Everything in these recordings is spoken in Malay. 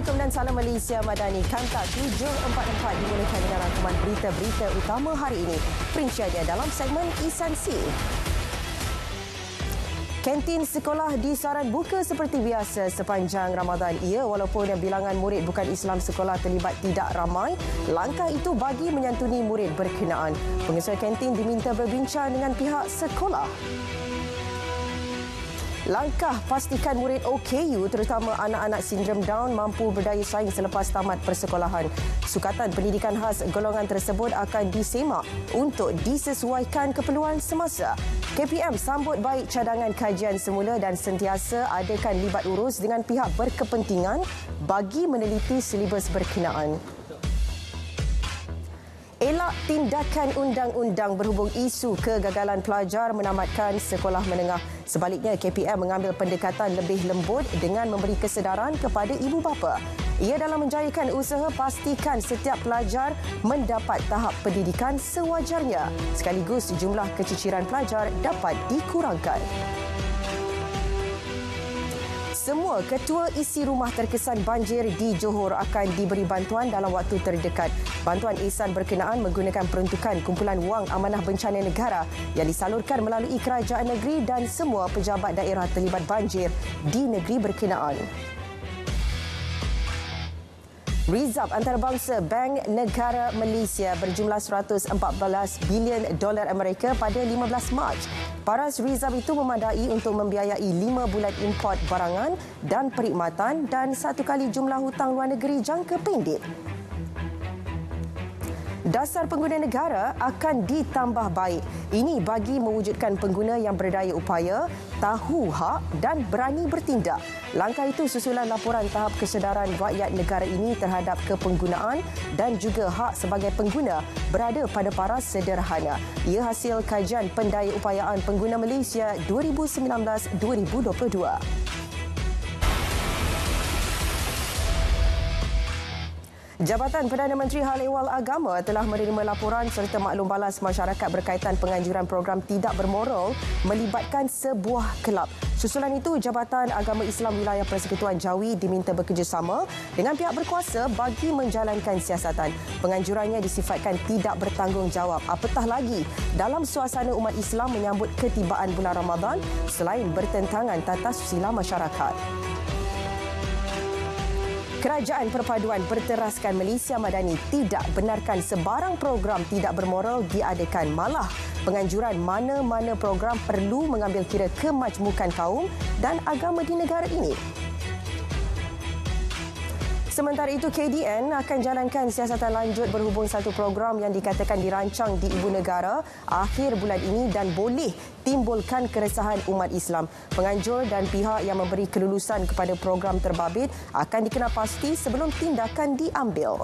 Assalamualaikum dan salam Malaysia Madani. Kanta 744 dimulakan dengan rangkuman berita-berita utama hari ini. Perinciannya dalam segmen Esensi. Kantin sekolah di Saran buka seperti biasa sepanjang Ramadan. Walaupun bilangan murid bukan Islam sekolah terlibat tidak ramai, langkah itu bagi menyantuni murid berkenaan. Pengetua kantin diminta berbincang dengan pihak sekolah. Langkah pastikan murid OKU terutama anak-anak sindrom Down mampu berdaya saing selepas tamat persekolahan. Sukatan pendidikan khas golongan tersebut akan disemak untuk disesuaikan keperluan semasa. KPM sambut baik cadangan kajian semula dan sentiasa adakan libat urus dengan pihak berkepentingan bagi meneliti silibus berkenaan. Elak tindakan undang-undang berhubung isu kegagalan pelajar menamatkan sekolah menengah. Sebaliknya, KPM mengambil pendekatan lebih lembut dengan memberi kesedaran kepada ibu bapa. Ia dalam menjayakan usaha pastikan setiap pelajar mendapat tahap pendidikan sewajarnya. Sekaligus jumlah keciciran pelajar dapat dikurangkan. Semua ketua isi rumah terkesan banjir di Johor akan diberi bantuan dalam waktu terdekat. Bantuan ihsan berkenaan menggunakan peruntukan kumpulan wang amanah bencana negara yang disalurkan melalui kerajaan negeri dan semua pejabat daerah terlibat banjir di negeri berkenaan. Rizab antarabangsa Bank Negara Malaysia berjumlah 114 bilion dolar Amerika pada 15 Mac. Paras rizab itu memadai untuk membiayai 5 bulan import barangan dan perkhidmatan dan 1 kali jumlah hutang luar negeri jangka pendek. Dasar pengguna negara akan ditambah baik. Ini bagi mewujudkan pengguna yang berdaya upaya, tahu hak dan berani bertindak. Langkah itu susulan laporan tahap kesedaran rakyat negara ini terhadap kepenggunaan dan juga hak sebagai pengguna berada pada paras sederhana. Ia hasil kajian pendaya-upayaan pengguna Malaysia 2019-2022. Jabatan Perdana Menteri Hal Ehwal Agama telah menerima laporan serta maklum balas masyarakat berkaitan penganjuran program tidak bermoral melibatkan sebuah kelab. Susulan itu, Jabatan Agama Islam Wilayah Persekutuan Jawi diminta bekerjasama dengan pihak berkuasa bagi menjalankan siasatan. Penganjurannya disifatkan tidak bertanggungjawab, apatah lagi dalam suasana umat Islam menyambut ketibaan bulan Ramadan selain bertentangan tata susila masyarakat. Kerajaan Perpaduan berteraskan Malaysia Madani tidak benarkan sebarang program tidak bermoral diadakan. Malah, penganjuran mana-mana program perlu mengambil kira kemajmukan kaum dan agama di negara ini. Sementara itu, KDN akan jalankan siasatan lanjut berhubung satu program yang dikatakan dirancang di ibu negara akhir bulan ini dan boleh timbulkan keresahan umat Islam. Penganjur dan pihak yang memberi kelulusan kepada program terbabit akan dikenal-pasti sebelum tindakan diambil.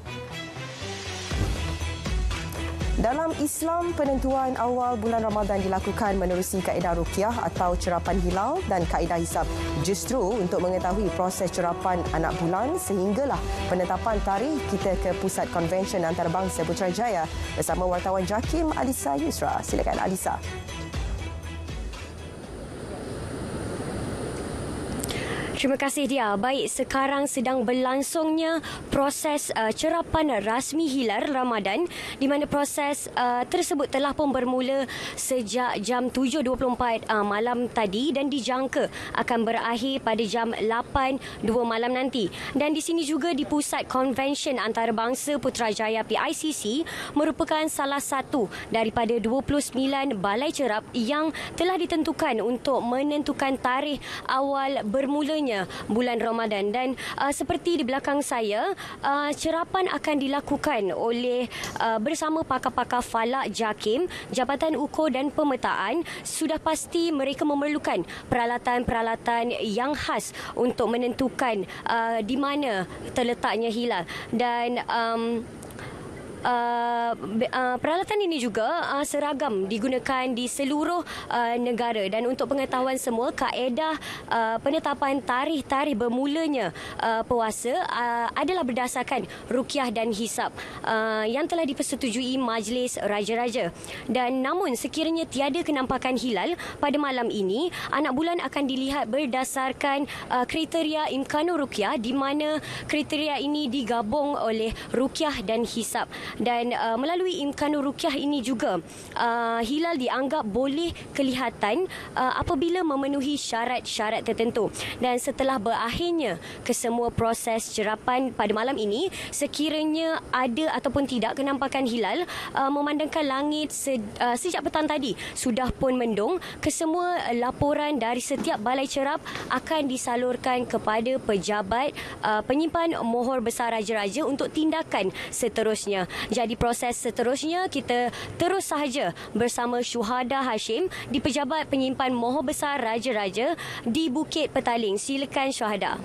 Dalam Islam, penentuan awal bulan Ramadan dilakukan menerusi kaedah ruqyah atau cerapan hilal dan kaedah hisab. Justru untuk mengetahui proses cerapan anak bulan sehinggalah penetapan tarikh, kita ke Pusat Konvensyen Antarabangsa Putrajaya bersama wartawan JAKIM Alisa Yusra. Silakan Alisa. Terima kasih Dia. Baik, sekarang sedang berlangsungnya proses cerapan rasmi hilal Ramadan di mana proses tersebut telah pun bermula sejak jam 7.24 malam tadi dan dijangka akan berakhir pada jam 8.02 malam nanti. Dan di sini juga di Pusat Konvensyen Antarabangsa Putrajaya PICC merupakan salah satu daripada 29 balai cerap yang telah ditentukan untuk menentukan tarikh awal bermulanya bulan Ramadan. Dan seperti di belakang saya, cerapan akan dilakukan oleh bersama pakar-pakar falak JAKIM, Jabatan Ukur dan Pemetaan. Sudah pasti mereka memerlukan peralatan-peralatan yang khas untuk menentukan di mana terletaknya hilal. Dan peralatan ini juga seragam digunakan di seluruh negara, dan untuk pengetahuan semua, kaedah penetapan tarikh bermulanya puasa adalah berdasarkan ruqyah dan hisab yang telah dipersetujui Majlis Raja-Raja. Dan namun sekiranya tiada kenampakan hilal pada malam ini, anak bulan akan dilihat berdasarkan kriteria imkanur ruqyah, di mana kriteria ini digabung oleh ruqyah dan hisab. Dan melalui imkanur ruqyah ini juga hilal dianggap boleh kelihatan apabila memenuhi syarat-syarat tertentu. Dan setelah berakhirnya kesemua proses cerapan pada malam ini, sekiranya ada ataupun tidak kenampakan hilal, memandangkan langit sejak petang tadi sudah pun mendung, kesemua laporan dari setiap balai cerap akan disalurkan kepada pejabat penyimpan mohor besar Raja-Raja untuk tindakan seterusnya. Jadi proses seterusnya kita terus sahaja bersama Syuhada Hashim di Pejabat Penyimpan Mohor Besar Raja-Raja di Bukit Petaling. Silakan Syuhada.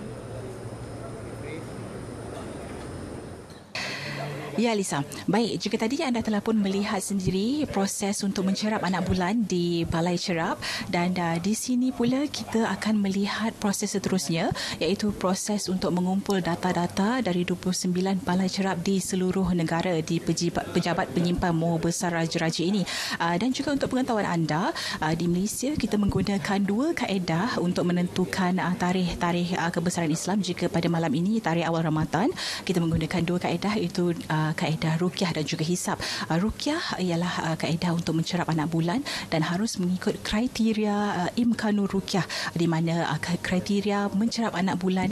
Ya, Lisa. Baik, jika tadi anda telah pun melihat sendiri proses untuk mencerap anak bulan di Balai Cerap, dan di sini pula kita akan melihat proses seterusnya, iaitu proses untuk mengumpul data-data dari 29 balai cerap di seluruh negara di Pejabat Penyimpan Mohor Besar Raja-Raja ini. Dan juga untuk pengetahuan anda, di Malaysia kita menggunakan dua kaedah untuk menentukan tarikh kebesaran Islam. Jika pada malam ini tarikh awal Ramadan, kita menggunakan dua kaedah, iaitu kaedah ruqyah dan juga hisab. Ruqyah ialah kaedah untuk mencerap anak bulan dan harus mengikut kriteria imkanur ruqyah, di mana kriteria mencerap anak bulan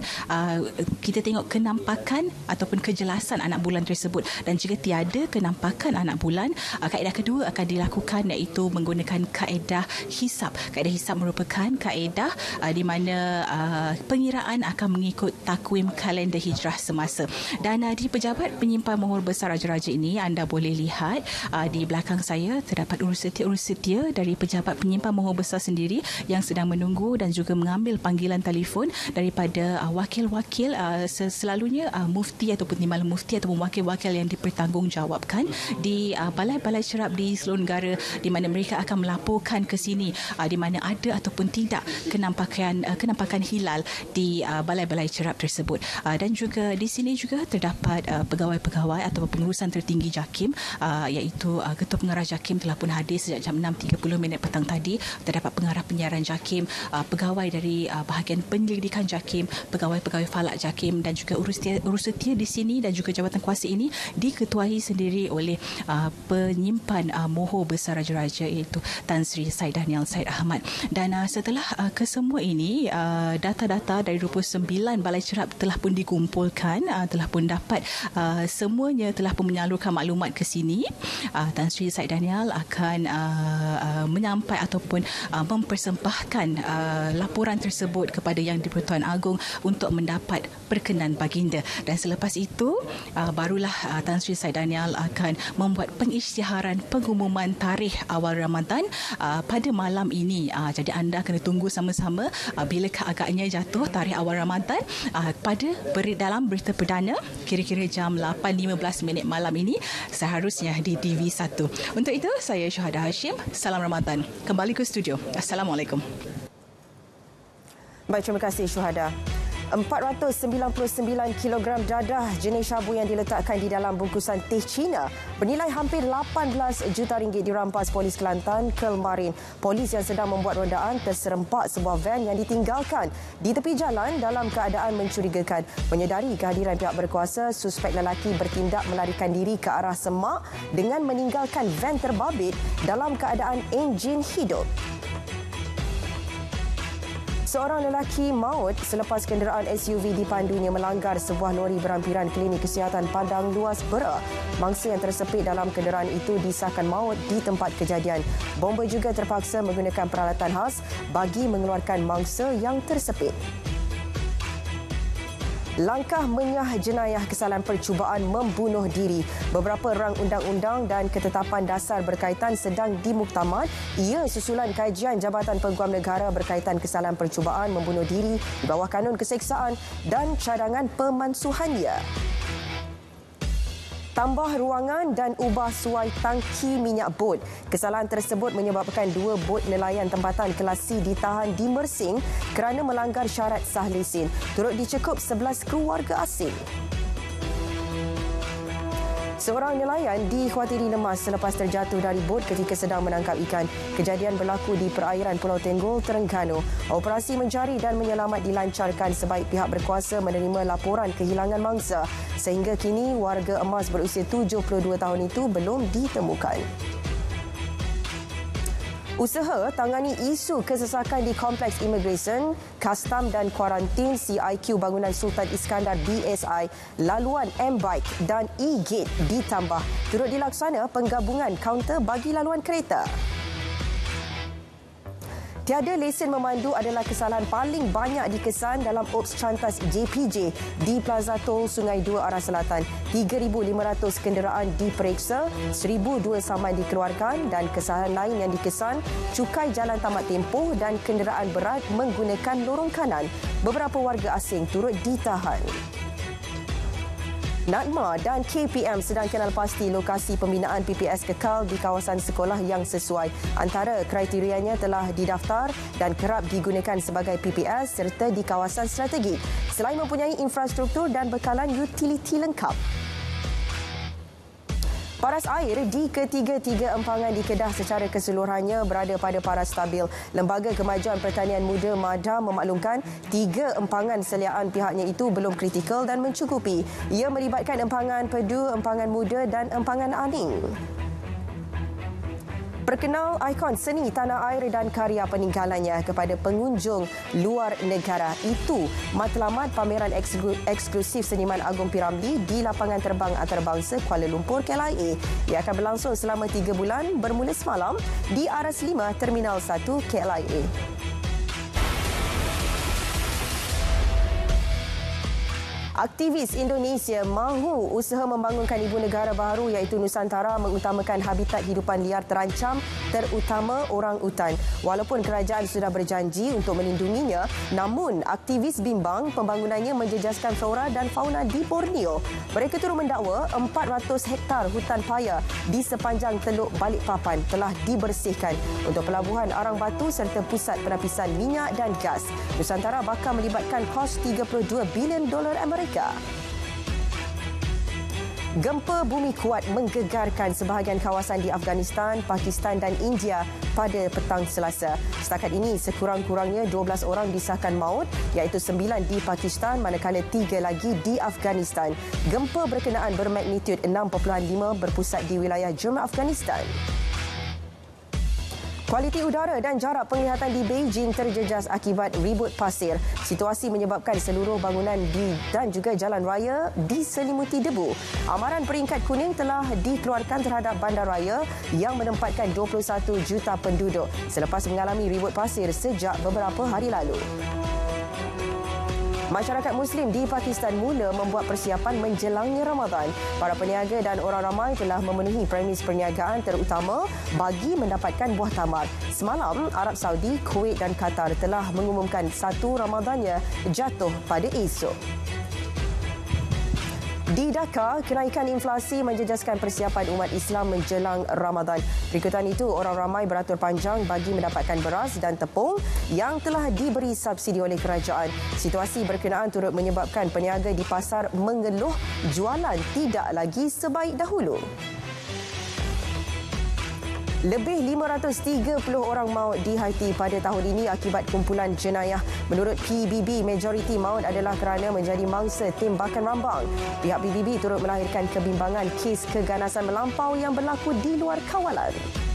kita tengok kenampakan ataupun kejelasan anak bulan tersebut, dan jika tiada kenampakan anak bulan, kaedah kedua akan dilakukan, iaitu menggunakan kaedah hisab. Kaedah hisab merupakan kaedah di mana pengiraan akan mengikut takwim kalender hijrah semasa. Dan di Pejabat Penyimpan Mohor Besar Raja-Raja ini, anda boleh lihat di belakang saya terdapat urus setia dari Pejabat Penyimpan Mohor Besar sendiri yang sedang menunggu dan juga mengambil panggilan telefon daripada wakil-wakil, selalunya mufti ataupun timbalan mufti ataupun wakil-wakil yang dipertanggungjawabkan di balai-balai cerap di seluruh negara, di mana mereka akan melaporkan ke sini di mana ada ataupun tidak kenampakan hilal di balai-balai cerap tersebut. Dan juga di sini juga terdapat pegawai-pegawai atau pengurusan tertinggi JAKIM, iaitu Ketua Pengarah JAKIM telah pun hadir sejak jam 6.30 petang tadi. Terdapat pengarah penyiaran JAKIM, pegawai dari bahagian penyelidikan JAKIM, pegawai-pegawai falak JAKIM, dan juga urus setia di sini, dan juga jawatan kuasa ini diketuai sendiri oleh penyimpan mohor besar Raja-Raja, iaitu Tan Sri Said Daniel Said Ahmad. Dan setelah kesemua ini, data-data dari 29 balai cerap telah pun dikumpulkan, telah pun dapat semuanya telah pun menyalurkan maklumat ke sini. Tan Sri Said Daniel akan menyampai ataupun mempersembahkan laporan tersebut kepada Yang di-Pertuan Agong untuk mendapat perkenan baginda. Dan selepas itu barulah Tan Sri Said Daniel akan membuat pengisytiharan pengumuman tarikh awal Ramadan pada malam ini. Jadi anda kena tunggu sama-sama bilakah agaknya jatuh tarikh awal Ramadan dalam berita perdana kira-kira jam 8.15 malam ini, seharusnya di TV1. Untuk itu, saya Syuhada Hashim. Salam Ramadan. Kembali ke studio. Assalamualaikum. Baik, terima kasih Syuhada. 499 kilogram dadah jenis syabu yang diletakkan di dalam bungkusan teh Cina bernilai hampir 18 juta ringgit dirampas polis Kelantan kemarin. Polis yang sedang membuat rondaan terserempak sebuah van yang ditinggalkan di tepi jalan dalam keadaan mencurigakan. Menyedari kehadiran pihak berkuasa, suspek lelaki bertindak melarikan diri ke arah semak dengan meninggalkan van terbabit dalam keadaan enjin hidup. Seorang lelaki maut selepas kenderaan SUV dipandunya melanggar sebuah lori berampiran Klinik Kesihatan Padang Luas Bera. Mangsa yang tersepit dalam kenderaan itu disahkan maut di tempat kejadian. Bomber juga terpaksa menggunakan peralatan khas bagi mengeluarkan mangsa yang tersepit. Langkah menyah jenayah kesalahan percubaan membunuh diri. Beberapa rang undang-undang dan ketetapan dasar berkaitan sedang dimuktamad. Ia susulan kajian Jabatan Peguam Negara berkaitan kesalahan percubaan membunuh diri di bawah kanun keseksaan dan cadangan pemansuhannya. tambah ruangan dan ubah suai tangki minyak bot. Kesalahan tersebut menyebabkan 2 bot nelayan tempatan kelas C ditahan di Mersing kerana melanggar syarat sah lesen. Turut dicekup 11 keluarga asing. Seorang nelayan dikhawatiri lemas selepas terjatuh dari bot ketika sedang menangkap ikan. Kejadian berlaku di perairan Pulau Tenggol, Terengganu. Operasi mencari dan menyelamat dilancarkan sebaik pihak berkuasa menerima laporan kehilangan mangsa. Sehingga kini, warga emas berusia 72 tahun itu belum ditemukan. Usaha tangani isu kesesakan di Kompleks Imigresen, Kastam dan Kuarantin CIQ Bangunan Sultan Iskandar BSI, laluan M-Bike dan E-Gate ditambah. Turut dilaksana penggabungan kaunter bagi laluan kereta. Tiada lesen memandu adalah kesalahan paling banyak dikesan dalam Ops Cantas JPJ di Plaza Tol Sungai Dua Arah Selatan. 3,500 kenderaan diperiksa, 1,002 saman dikeluarkan dan kesalahan lain yang dikesan, cukai jalan tamat tempoh dan kenderaan berat menggunakan lorong kanan. Beberapa warga asing turut ditahan. NADMA dan KPM sedang kenal pasti lokasi pembinaan PPS kekal di kawasan sekolah yang sesuai. Antara kriterianya telah didaftar dan kerap digunakan sebagai PPS serta di kawasan strategik. Selain mempunyai infrastruktur dan bekalan utiliti lengkap. Paras air di ketiga-tiga empangan di Kedah secara keseluruhannya berada pada paras stabil. Lembaga Kemajuan Pertanian Muda MADA memaklumkan 3 empangan seliaan pihaknya itu belum kritikal dan mencukupi. Ia melibatkan empangan Pedu, empangan Muda dan empangan Aning. Perkenal ikon seni tanah air dan karya peninggalannya kepada pengunjung luar negara. Itu matlamat pameran eksklusif Seniman Agung P. Ramlee di Lapangan Terbang Antarabangsa Kuala Lumpur KLIA. Ia akan berlangsung selama 3 bulan bermula semalam di Aras 5 Terminal 1 KLIA. Aktivis Indonesia mahu usaha membangunkan ibu negara baru iaitu Nusantara mengutamakan habitat hidupan liar terancam terutama orang utan. Walaupun kerajaan sudah berjanji untuk melindunginya, namun aktivis bimbang pembangunannya menjejaskan flora dan fauna di Borneo. Mereka turut mendakwa 400 hektar hutan paya di sepanjang Teluk Balikpapan telah dibersihkan untuk pelabuhan arang batu serta pusat penapisan minyak dan gas. Nusantara bakal melibatkan kos $32 bilion Amerika. Gempa bumi kuat menggegarkan sebahagian kawasan di Afghanistan, Pakistan dan India pada petang Selasa. Setakat ini, sekurang-kurangnya 12 orang disahkan maut, iaitu 9 di Pakistan manakala 3 lagi di Afghanistan. Gempa berkenaan bermagnitud 6.5 berpusat di wilayah Jerman Afghanistan. Kualiti udara dan jarak penglihatan di Beijing terjejas akibat ribut pasir. Situasi menyebabkan seluruh bangunan dan juga jalan raya diselimuti debu. Amaran peringkat kuning telah dikeluarkan terhadap bandaraya yang menempatkan 21 juta penduduk selepas mengalami ribut pasir sejak beberapa hari lalu. Masyarakat Muslim di Pakistan mula membuat persiapan menjelangnya Ramadan. Para peniaga dan orang ramai telah memenuhi premis perniagaan terutama bagi mendapatkan buah tamar. Semalam, Arab Saudi, Kuwait dan Qatar telah mengumumkan 1 Ramadannya jatuh pada esok. Di Dhaka, kenaikan inflasi menjejaskan persiapan umat Islam menjelang Ramadan. Berikutan itu, orang ramai beratur panjang bagi mendapatkan beras dan tepung yang telah diberi subsidi oleh kerajaan. Situasi berkenaan turut menyebabkan peniaga di pasar mengeluh jualan tidak lagi sebaik dahulu. Lebih 530 orang maut di Haiti pada tahun ini akibat kumpulan jenayah. Menurut PBB, majoriti maut adalah kerana menjadi mangsa tembakan rambang. Pihak PBB turut melahirkan kebimbangan kes keganasan melampau yang berlaku di luar kawalan.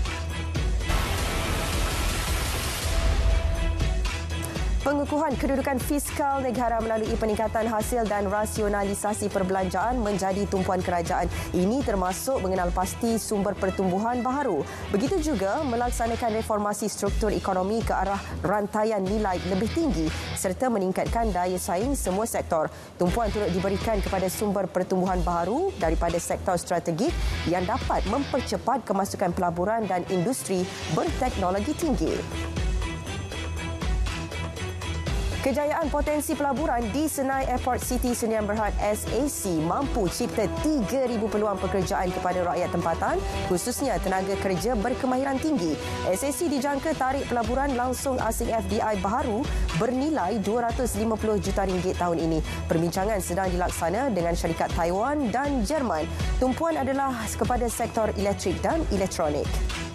Pengukuhan kedudukan fiskal negara melalui peningkatan hasil dan rasionalisasi perbelanjaan menjadi tumpuan kerajaan. Ini termasuk mengenal pasti sumber pertumbuhan baharu. Begitu juga melaksanakan reformasi struktur ekonomi ke arah rantaian nilai lebih tinggi serta meningkatkan daya saing semua sektor. Tumpuan turut diberikan kepada sumber pertumbuhan baharu daripada sektor strategik yang dapat mempercepat kemasukan pelaburan dan industri berteknologi tinggi. Kejayaan potensi pelaburan di Senai Airport City Sdn Bhd SAC mampu cipta 3,000 peluang pekerjaan kepada rakyat tempatan, khususnya tenaga kerja berkemahiran tinggi. SAC dijangka tarik pelaburan langsung asing FDI baharu bernilai 250 juta ringgit tahun ini. Perbincangan sedang dilaksana dengan syarikat Taiwan dan Jerman. Tumpuan adalah kepada sektor elektrik dan elektronik.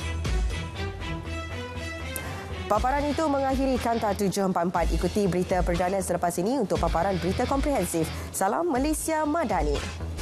Paparan itu mengakhiri Kanta 744. Ikuti berita perdana selepas ini untuk paparan berita komprehensif. Salam Malaysia Madani.